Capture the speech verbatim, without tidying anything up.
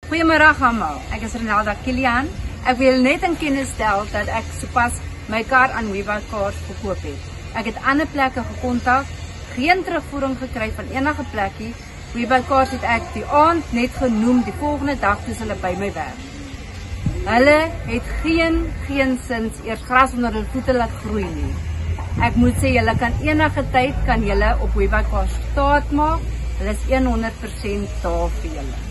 Goeiemôre almal, ek is Renalda Kilian. Ek wil net in kennis stel dat ek sopas my kar aan WeBuyCars verkoop het. Ek het ander plekke gekontak, geen terugvoering gekry van enige plekkie. WeBuyCars het ek die aand net genoem die volgende dag toe hulle by my werk. Hulle het geen, geen sins eers gras onder hulle voete laat groei nie. Ek moet sê, julle kan enige tyd kan julle op WeBuyCars staat maak. Hulle is honderd persent daar vir julle.